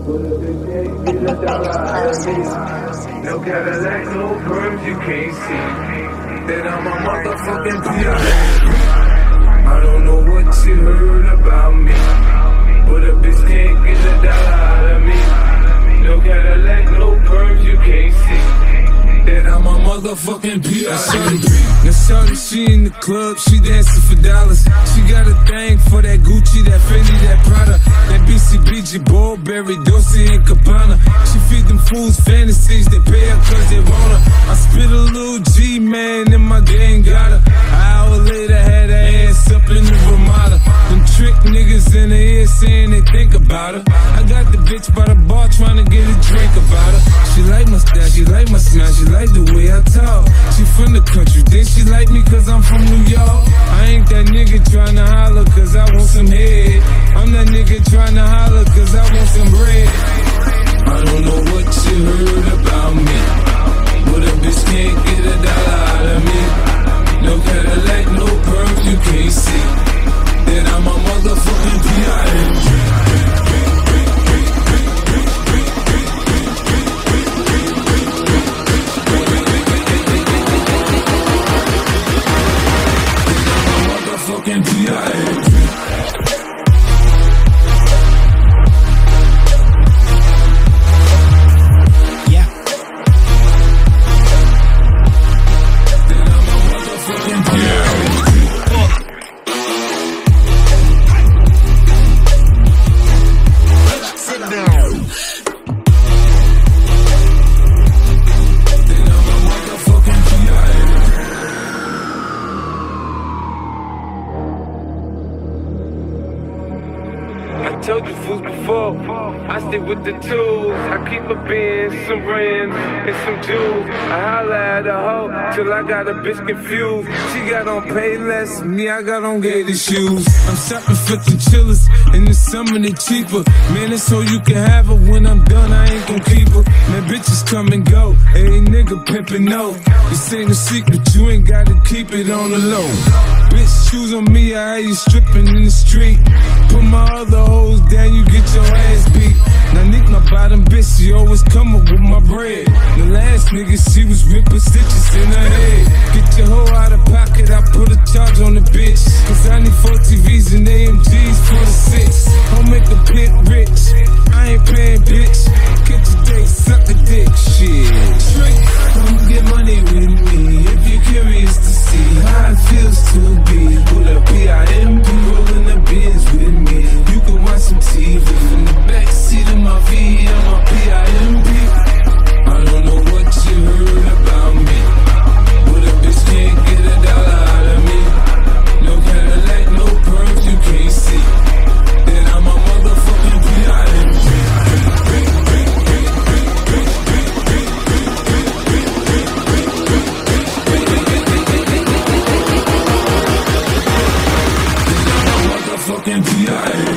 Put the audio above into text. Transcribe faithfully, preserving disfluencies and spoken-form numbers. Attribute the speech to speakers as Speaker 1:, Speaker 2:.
Speaker 1: Put a big dick, get a dollar out of me. No Cadillac, no perms you can't see. Then I'm a motherfucking P I A. I don't know what you heard about me, but a bitch can't get a dollar out of me. No Cadillac, no perms you can't see. Then I'm a motherfucking P I A. Now shorty, she in the club, she dancing for dollars. She got a thing for that Gucci, that Fendi, that Prada, that B C B G, Burberry, Dolce and Gabbana. She feed them fools fantasies, they pay her cause they want her. I spit a little G, man, and my gang got her. An hour later, had her ass up in the Ramada. Them trick niggas in the ear saying they think about her. I got the bitch by the bar trying to get a drink about her. She like my style, she like my smile, she like the way I talk. She from the country, then she like me cause I'm from New York. I ain't that nigga tryna holler cause I want some head. I'm that nigga tryna holler cause I want some bread. I don't know what you heard about me, but a bitch can't get a dollar out of me. No Cadillac, no perms you can't see. Then I'm a motherfucking P I A. Fucking P I A. I told you fools before, I stick with the tools. I keep a Benz, some rims, and some jewels. I holla at a hoe till I got a bitch confused. She got on Payless, me I got on gated shoes. I'm shopping for the chillers, and the summer they cheaper. Man, it's so you can have her. When I'm done, I ain't gon' keep her. Man, bitches come and go, hey nigga pimpin' no. This ain't a secret, you ain't gotta keep it on the low. Bitch, shoes on me, I had you stripping in the street. Put my other hoes down, you get your ass beat. Now Nick, my bottom bitch, she always come up with my bread. The last nigga, she was ripping stitches in her head. Get your hoe out of pocket, I put a charge on the bitch. Cause I need four T Vs and A M Gs for the six. I'll make a pit rich, I ain't paying bitch. Catch a date, suck a dick, shit. Trick, come get money with me if you're curious to see how it feels to be with a P I M P rolling the bins with me. You can watch some T V in the backseat of my V, I'm a P I M P. I don't know what you heard about me, but a bitch can't get a dollar out of me. No Cadillac, no perms you can't see. Then I'm a motherfucking P I M P. Fucking P I A.